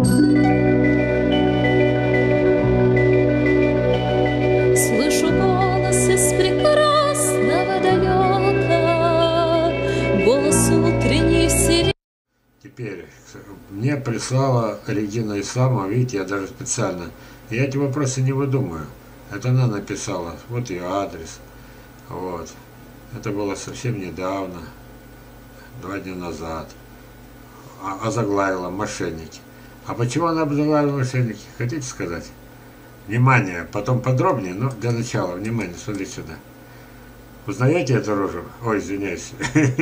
Слышу голос из прекрасного далека, голос утренней сирени. Теперь мне прислала Регина Исламова, видите, я даже специально. Я эти вопросы не выдумаю. Это она написала. Вот ее адрес. Вот. Это было совсем недавно, 2 дня назад. Озаглавила «Мошенники». А почему она озаглавила «Мошенники»? Хотите сказать? Внимание, потом подробнее, но для начала, внимание, смотри сюда. Узнаете эту рожу? Ой, извиняюсь.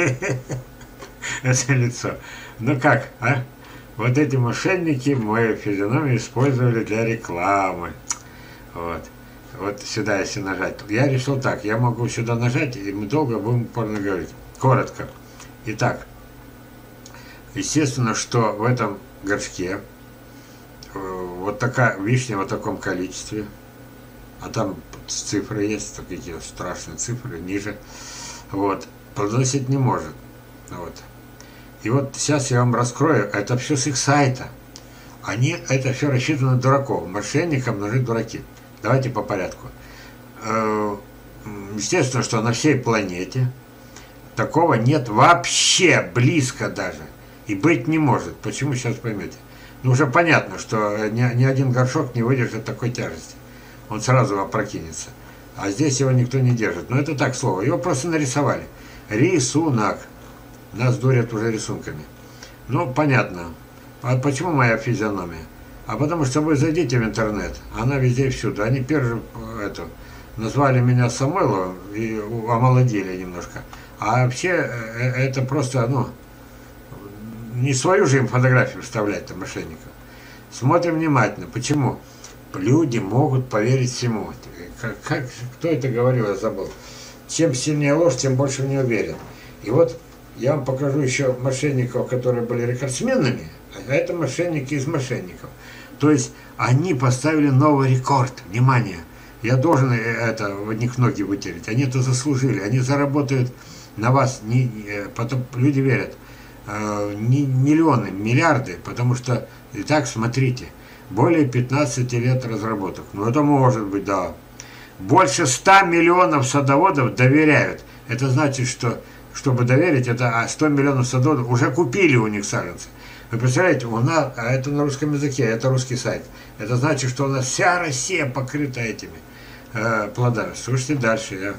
Это лицо. Ну как, а? Вот эти мошенники мою физиономию использовали для рекламы. Вот. Вот сюда, если нажать. Я решил так, я могу сюда нажать, и мы долго будем упорно говорить. Коротко. Итак, естественно, что в этом горшке вот такая вишня в таком количестве, а там цифры есть, такие страшные цифры, ниже, вот, плодоносить не может. Вот. И вот сейчас я вам раскрою, это все с их сайта. Это все рассчитано на дураков. Мошенникам нужны дураки. Давайте по порядку. Естественно, что на всей планете такого нет вообще, близко даже. И быть не может. Почему, сейчас поймете. Ну, уже понятно, что ни один горшок не выдержит такой тяжести. Он сразу опрокинется. А здесь его никто не держит. Но это так слово. Его просто нарисовали. Рисунок. Нас дурят уже рисунками. Ну, понятно. А почему моя физиономия? А потому что вы зайдите в интернет. Она везде и всюду. Они назвали меня Самойловым и омолодили немножко. А вообще, это просто, не свою же им фотографию вставлять-то мошенников. Смотрим внимательно. Почему? Люди могут поверить всему. Кто это говорил, я забыл. Чем сильнее ложь, тем больше в нее верят. И вот я вам покажу еще мошенников, которые были рекордсменами, а это мошенники из мошенников. То есть они поставили новый рекорд. Внимание! Я должен это в них ноги вытереть. Они это заслужили. Они заработают на вас. Потом люди верят. Не миллионы, миллиарды. Потому что, итак, смотрите. Более 15 лет разработок. Ну, это может быть, да. Больше 100 миллионов садоводов доверяют. Это значит, что, чтобы доверить, это 100 миллионов садоводов уже купили у них саженцы. Вы представляете, у нас, а это на русском языке, это русский сайт. Это значит, что у нас вся Россия покрыта этими плодами. Слушайте дальше.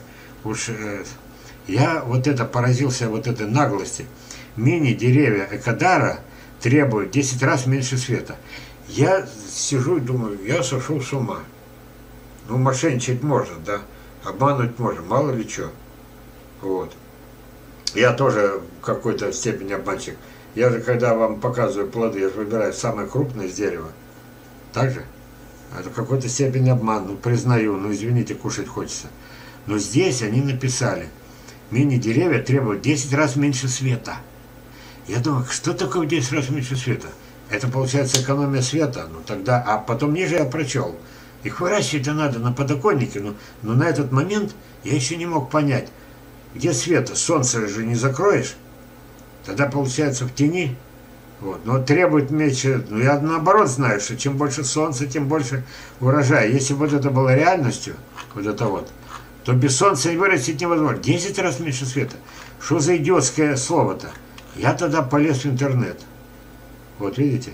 Я вот это поразился вот этой наглости. Мини-деревья Экодара требуют 10 раз меньше света. Я сижу и думаю, я сошел с ума. Ну, мошенничать можно, да? Обмануть можно, мало ли что. Вот. Я тоже в какой-то степени обманщик. Я же, когда вам показываю плоды, я же выбираю самое крупное с дерева. Так же? Это в какой-то степени обман. Ну, признаю, извините, кушать хочется. Но здесь они написали, мини-деревья требуют 10 раз меньше света. Я думаю, что такое 10 раз меньше света? Это получается экономия света. Ну тогда, а потом ниже я прочел. Их выращивать-то надо на подоконнике. Но на этот момент я еще не мог понять, где света. Солнце же не закроешь. Тогда получается в тени. Вот. Но требует меньше. Ну я наоборот знаю, что чем больше солнца, тем больше урожая. Если вот это было реальностью, вот это вот, то без солнца и вырастить невозможно. 10 раз меньше света. Что за идиотское слово-то? Я тогда полез в интернет. Вот видите?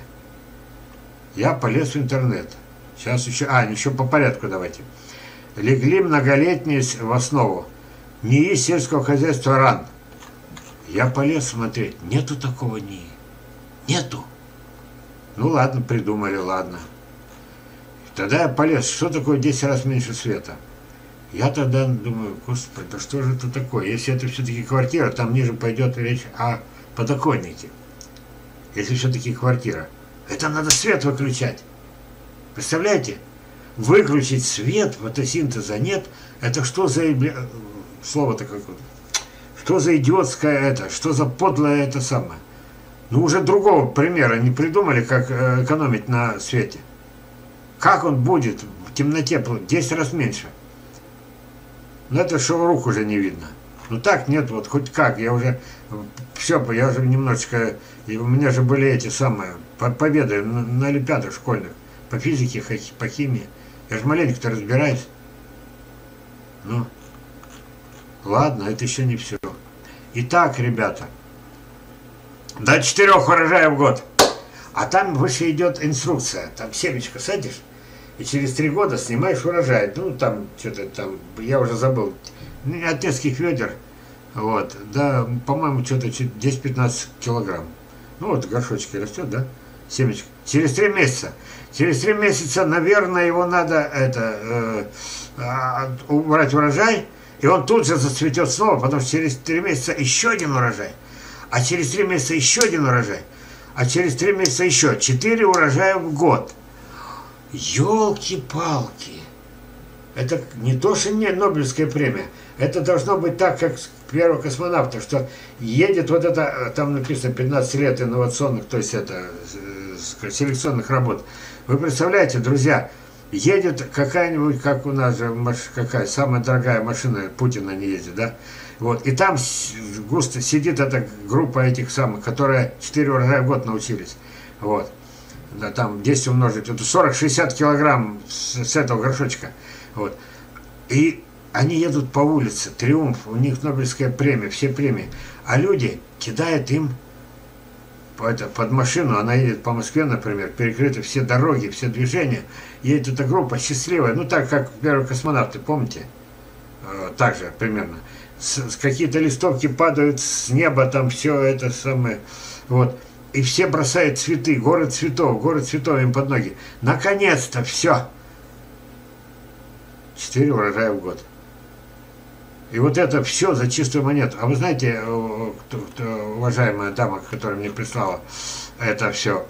Я полез в интернет. Сейчас еще по порядку давайте. Легли многолетние в основу. НИИ сельского хозяйства РАН. Я полез смотреть. Нету такого НИИ. Нету. Ну ладно, придумали, ладно. Тогда я полез. Что такое 10 раз меньше света? Я тогда думаю, господи, да что же это такое? Если это все-таки квартира, там ниже пойдет речь о подоконнике. Если все-таки квартира. Это надо свет выключать. Представляете? Выключить свет, фотосинтеза нет. Это что за... Слово-то какое-то. Что за идиотское это? Что за подлое это самое? Ну, уже другого примера не придумали, как экономить на свете. Как он будет в темноте? 10 раз меньше. Ну, это что рук уже не видно. Ну, так нет, вот хоть как. Я уже... Все, я уже немножечко... И у меня же были эти самые... победы на олимпиадах школьных, по физике, по химии. Я же маленько-то разбираюсь. Ну, ладно, это еще не все. Итак, ребята, до 4 урожаев в год. А там выше идет инструкция. Там семечко садишь, и через 3 года снимаешь урожай. Ну, там, что-то там, я уже забыл. От нескольких ведер. Вот, да, по-моему, что-то 10-15 килограмм. Ну, вот горшочки растет, да, семечко. Через 3 месяца. Через 3 месяца, наверное, его надо убрать урожай, и он тут же зацветет снова, потому что через 3 месяца еще один урожай. А через 3 месяца еще один урожай. А через 3 месяца еще 4 урожая в год. Ёлки-палки. Это не то, что не Нобелевская премия. Это должно быть так, как первого космонавта, что едет вот это, там написано 15 лет инновационных, то есть это селекционных работ. Вы представляете, друзья, едет какая-нибудь, как у нас же, какая самая дорогая машина, Путин на ней ездит, да? Вот, и там густо сидит эта группа этих самых, которые 4 урожая в год научились. Вот. Да, там 10 умножить, это 40-60 килограмм с этого горшочка. Вот. И они едут по улице, триумф, у них Нобелевская премия, все премии. А люди кидают им под машину, она едет по Москве, например, перекрыты все дороги, все движения. Едет эта группа счастливая, ну так как первые космонавты, помните? Так же примерно. Какие-то листовки падают с неба, там все это самое. Вот. И все бросают цветы, город цветов им под ноги. Наконец-то все. 4 урожая в год. И вот это все за чистую монету. А вы знаете, уважаемая дама, которая мне прислала это все,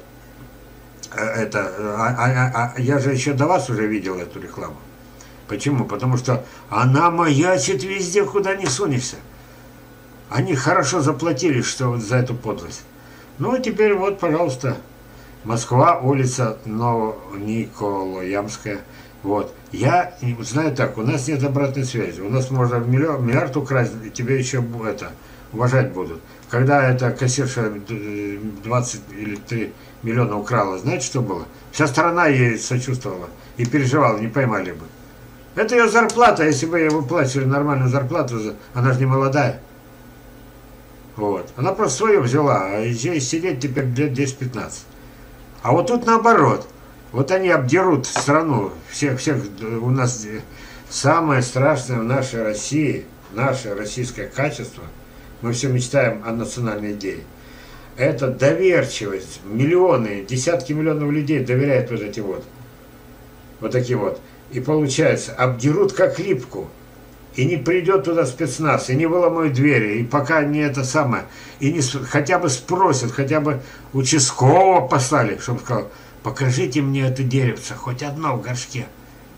я же еще до вас уже видел эту рекламу. Почему? Потому что она маячит везде, куда не сунешься. Они хорошо заплатили, что вот за эту подлость. Ну, а теперь вот, пожалуйста, Москва, улица Новониколаемская. Вот. Я знаю так, у нас нет обратной связи. У нас можно миллиард украсть, и тебе еще это уважать будут. Когда эта кассирша 20 или 3 миллиона украла, знаете, что было? Вся страна ей сочувствовала и переживала, не поймали бы. Это ее зарплата, если бы ей выплачивали нормальную зарплату, она же не молодая. Вот. Она просто свое взяла, а ей сидеть теперь лет 10-15. А вот тут наоборот. Вот они обдерут страну, всех у нас самое страшное в нашей России, наше российское качество, мы все мечтаем о национальной идее. Это доверчивость, миллионы, десятки миллионов людей доверяют вот такие вот. И получается, обдерут как липку, и не придет туда спецназ, и не выломают двери, и пока не это самое, и не хотя бы спросят, хотя бы участкового послали, чтобы сказал, покажите мне это деревце, хоть одно в горшке.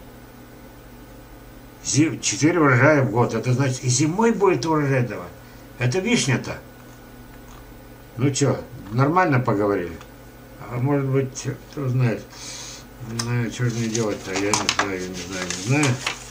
4 урожая в год, это значит, и зимой будет урожай давать. Это вишня-то. Ну что, нормально поговорили? А может быть, кто знает, что же мне делать-то, я не знаю.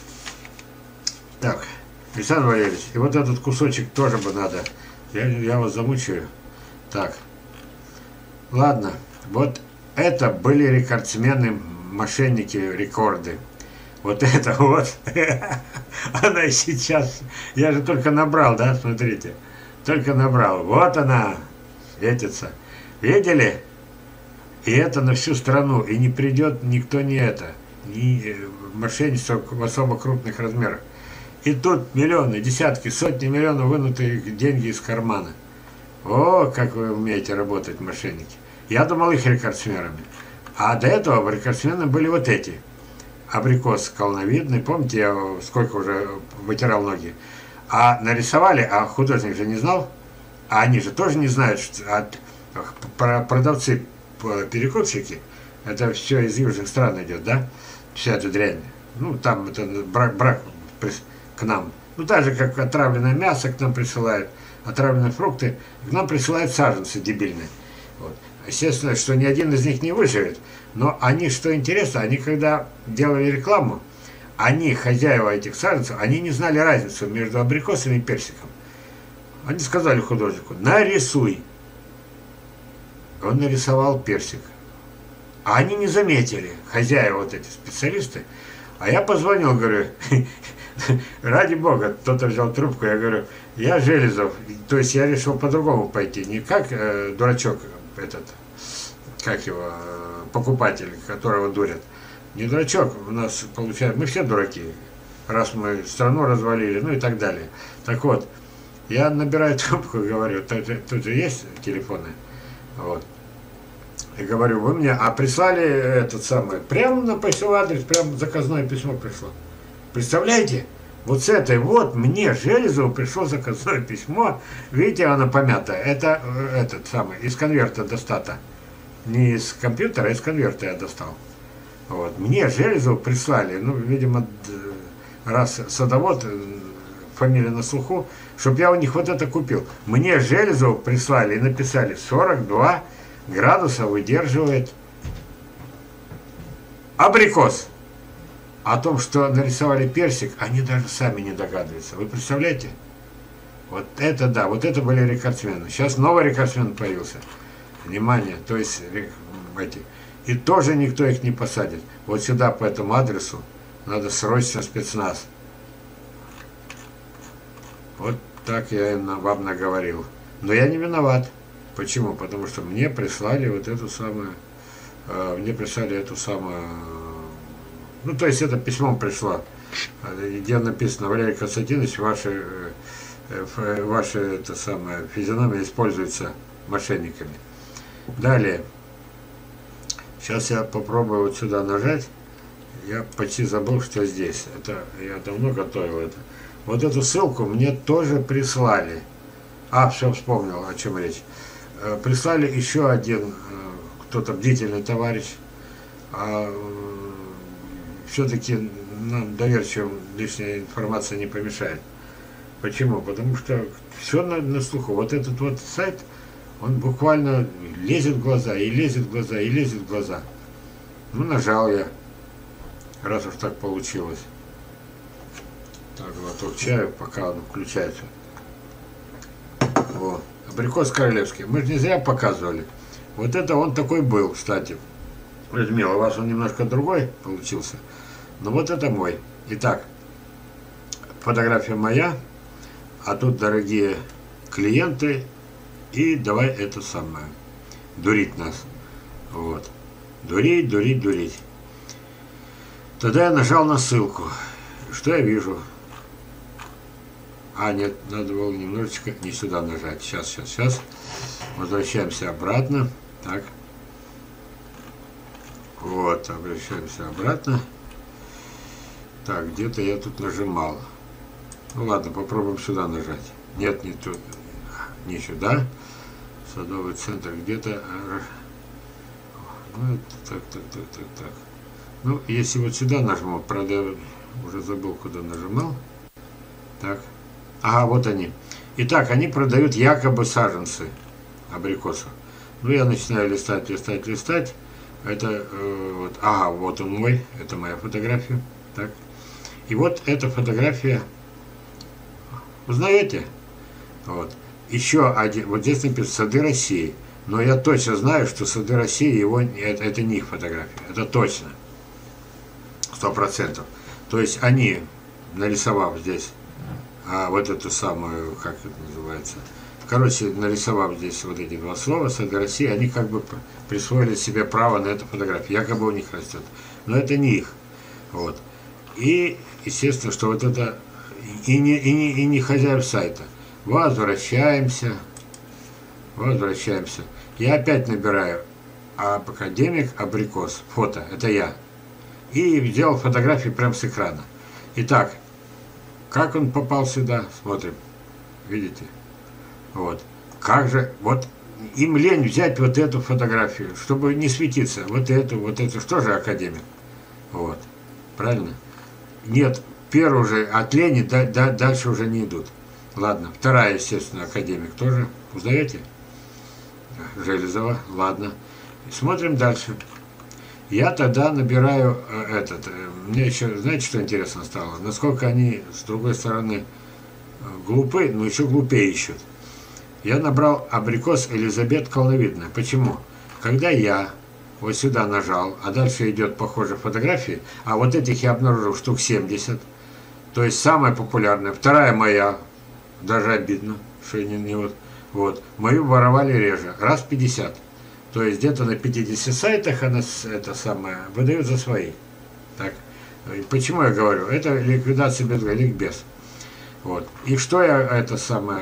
Так, Александр Валерьевич, и вот этот кусочек тоже бы надо. Я вас замучаю. Так, ладно, вот это были рекордсмены, мошенники, рекорды. Вот это вот. Она и сейчас. Я же только набрал, да, смотрите. Только набрал. Вот она светится. Видели? И это на всю страну. И не придет никто не это. Ни мошенничество в особо крупных размерах. И тут миллионы, десятки, сотни миллионов вынутые деньги из кармана. О, как вы умеете работать, мошенники. Я думал их рекордсменами. А до этого рекордсмены были вот эти. Абрикос колоновидный. Помните, я сколько уже вытирал ноги. А нарисовали, а художник же не знал. А они же тоже не знают, что продавцы, перекупщики, это все из южных стран идет, да? Вся эта дрянь. Ну, там это брак к нам. Ну, так же, как отравленное мясо к нам присылают, отравленные фрукты, к нам присылают саженцы дебильные. Вот. Естественно, что ни один из них не выживет. Но они, что интересно, они когда делали рекламу, они, хозяева этих саженцев, они не знали разницу между абрикосом и персиком. Они сказали художнику, нарисуй. он нарисовал персик. А они не заметили, хозяева вот эти специалисты. А я позвонил, говорю, ради бога, кто-то взял трубку, я говорю, я Железов, то есть я решил по-другому пойти, не как дурачок этот, как его, покупатель, которого дурят. Не дурачок, у нас получается, мы все дураки, раз мы страну развалили, ну и так далее. Так вот, я набираю трубку и говорю, тут же есть телефоны, вот. И говорю, вы мне, прислали этот самый, прямо на почтовый адрес, прямо заказное письмо пришло. Представляете? Вот с этой вот мне, Железову, пришло заказное письмо. Видите, оно помятое. Это этот самый, из конверта достато. Не из компьютера, а из конверта я достал. Вот. Мне, Железову, прислали, ну, видимо, раз садовод, фамилия на слуху, чтобы я у них вот это купил. Мне, Железову, прислали и написали 42 градуса выдерживает абрикос. О том, что нарисовали персик, они даже сами не догадываются. Вы представляете? Вот это да, вот это были рекордсмены. Сейчас новый рекордсмен появился. Внимание, то есть эти. И тоже никто их не посадит. Вот сюда по этому адресу надо срочно спецназ. Вот так я вам наговорил. Но я не виноват. Почему? Потому что мне прислали вот эту самую, ну, то есть это письмо пришло, где написано: Валерий Константинович, ваша это самое, физиономия используется мошенниками. Далее. Сейчас я попробую вот сюда нажать. Я почти забыл, что здесь. Это я давно готовил это. Вот эту ссылку мне тоже прислали. Все, вспомнил, о чем речь. Прислали еще один, кто-то бдительный товарищ. Все-таки нам доверчивым лишняя информация не помешает. Почему? Потому что все на слуху. Вот этот вот сайт, он буквально лезет в глаза, и лезет в глаза, и лезет в глаза. Ну, нажал я, раз уж так получилось. Так, глоток чаю, пока он включается. Вот. Абрикос королевский. Мы же не зря показывали. Вот это он такой был, кстати. Людмила, у вас он немножко другой получился. Но вот это мой. Итак, фотография моя. А тут дорогие клиенты. И давай это самое. Дурить нас. Вот. Дурить, дурить, дурить. Тогда я нажал на ссылку. Что я вижу? Нет, надо было немножечко не сюда нажать. Сейчас. Возвращаемся обратно. Так. Вот, обращаемся обратно. Так, где-то я тут нажимал. Ну ладно, попробуем сюда нажать. Нет, не тут. Не сюда. Садовый центр где-то. Ну, так. Ну, если вот сюда нажму, правда, я уже забыл, куда нажимал. Так. Вот они. Итак, они продают якобы саженцы абрикосов. Ну, я начинаю листать. Это вот, вот он мой, это моя фотография. Так. И вот эта фотография. Узнаете? Вот. Еще один. Вот здесь написано «Сады России». Но я точно знаю, что «Сады России» это не их фотография. Это точно. 100%. То есть они, нарисовав здесь вот эту самую, как это называется, короче, нарисовав здесь вот эти два слова «Сады России», они как бы присвоили себе право на эту фотографию, якобы у них растет. Но это не их. Вот. И, естественно, что вот это и не хозяев сайта. Возвращаемся. Я опять набираю академик абрикос. Фото. Это я. И сделал фотографию прямо с экрана. Итак, как он попал сюда? Смотрим. Видите? Вот. Как же, вот им лень взять вот эту фотографию, чтобы не светиться. Вот эту, что же академик? Вот. Правильно? Нет, первый уже от лени дальше уже не идут. Ладно, вторая, естественно, академик тоже. Узнаете? Железова. Ладно. Смотрим дальше. Я тогда набираю мне еще, знаете, что интересно стало? Насколько они, с другой стороны, глупы, но еще глупее ищут. Я набрал абрикос Элизабет колоновидная. Почему? Когда я вот сюда нажал, а дальше идет, похоже, фотографии, а вот этих я обнаружил штук 70. То есть самая популярная. Вторая моя, даже обидно, что не вот. Мою воровали реже, раз 50. То есть где-то на 50 сайтах она это самое выдают за свои. Так. Почему я говорю? Это ликвидация без ликбез. Вот. И что я это самое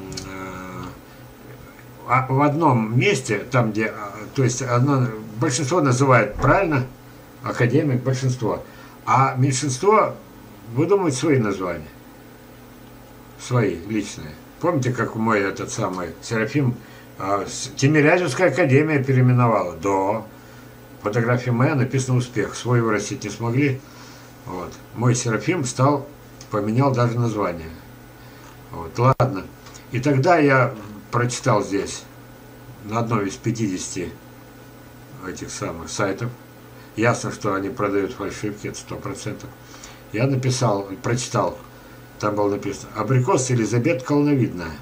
в одном месте, там где, то есть большинство называет правильно, академик, большинство, а меньшинство выдумывает свои названия, свои личные. Помните, как мой этот самый Серафим Тимирязевская академия переименовала? Да. Фотография моя, написано «Успех». Свой вырастить не смогли. Вот. Мой Серафим поменял даже название. Вот. Ладно. И тогда я прочитал здесь на одном из 50 этих самых сайтов. Ясно, что они продают фальшивки, это 100%. Я написал, прочитал, там было написано «Абрикос Элизабет колоновидная».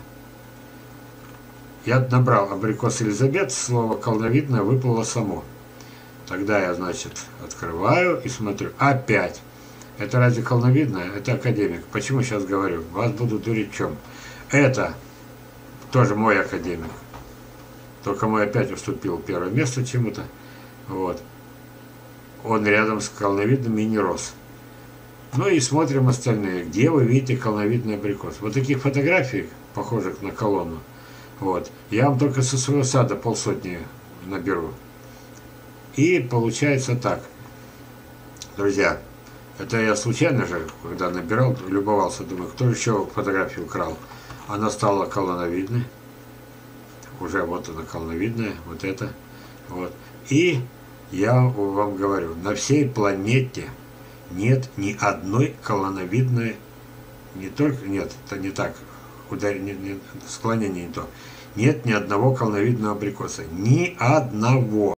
Я набрал «Абрикос Элизабет», слово «колоновидная» выплыло само. Тогда я, значит, открываю и смотрю. Опять. Это разве колоновидная? Это академик. Почему сейчас говорю? Вас буду дурить в чем? Это тоже мой академик. Только мой опять уступил первое место чему-то. Вот. Он рядом с колоновидным и не рос. Ну и смотрим остальные. Где вы видите колоновидный абрикос? Вот таких фотографий, похожих на колонну, вот, я вам только со своего сада 50 наберу. И получается так. Друзья, это я случайно же, когда набирал, любовался, думаю, кто еще фотографию украл. Она стала колоновидной. Уже вот она колоновидная, вот это. Вот. И я вам говорю, на всей планете нет ни одной колоновидной, не только, нет, это не так, склонение не то. Нет ни одного колоновидного абрикоса. Ни одного.